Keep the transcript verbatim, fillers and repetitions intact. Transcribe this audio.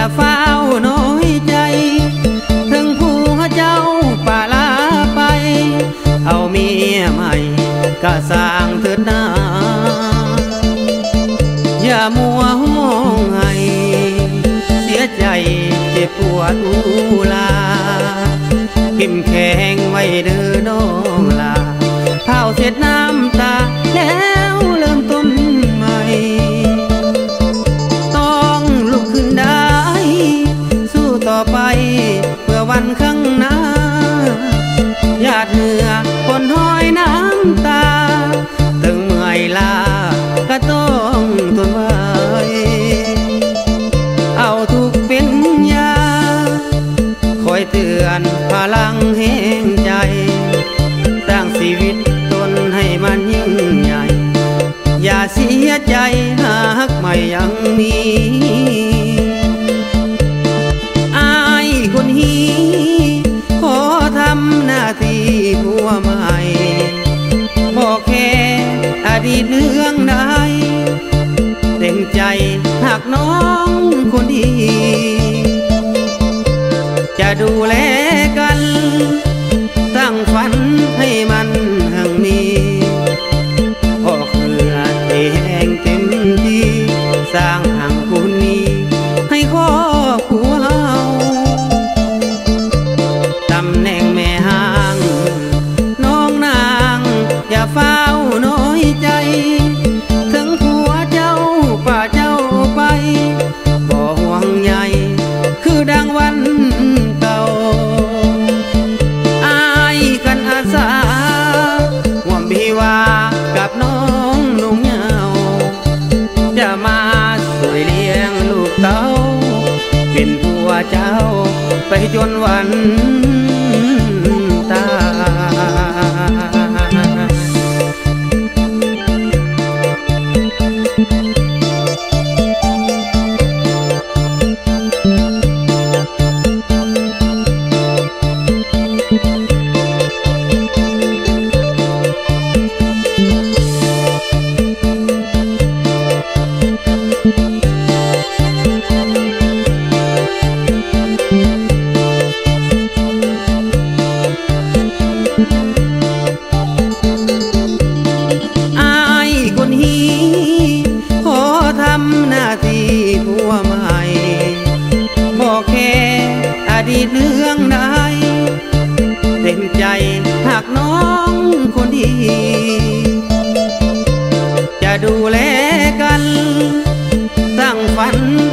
เฝ้าน้อยใจถึงผัวเจ้าป่าลาไปเอาเมียใหม่ก็สร้างเถิดนาอย่ามัวมองให้เสียใจเจ็บปวดอุลาเข้มแข็งไว้เด้อน้องลาเผาเสร็จน้ำตาแล้วเริ่มต้นใหม่ต้องลุกขึ้นได้สู้ต่อไปเพื่อวันข้างหน้าหยาดเหงื่อคนห้อยน้ำตาถึงเมื่อยลาก็ต้องทนไว้เอาทุกเป็นยาคอยเตือนพลังแห่งใจสร้างชีวิตตนให้มันยิ่งใหญ่อย่าเสียใจหากไม่ยังมีอายคนฮีขอทำหน้าที่ผัวใหม่บอกแค่อดีตเรื่องใดเต็มใจหากน้องคนดีจะดูแลกันตั้งฝันให้มันหั่งมีพ่อเครือเองเต็มที่สร้างหั่งคุณมีให้ครอบครัวเฮาตำแหน่งแม่ห้างน้องนางอย่าเฝ้าน้อยใจถึงผัวเจ้าป่าเจ้าไปบ่ห่วงใยคือดังวันเก่าอายกันอาสาห่วงพี่ว่ากับน้องนุ่งเหงาจะมาสวยเลี้ยงลูกเต้าเป็นผัวเจ้าไปจนวันตายขอทำหน้าที่ผัวใหม่บอกแค่อดีตเรื่องใดเต็มใจหากน้องคนดีจะดูแลกันสร้างฝัน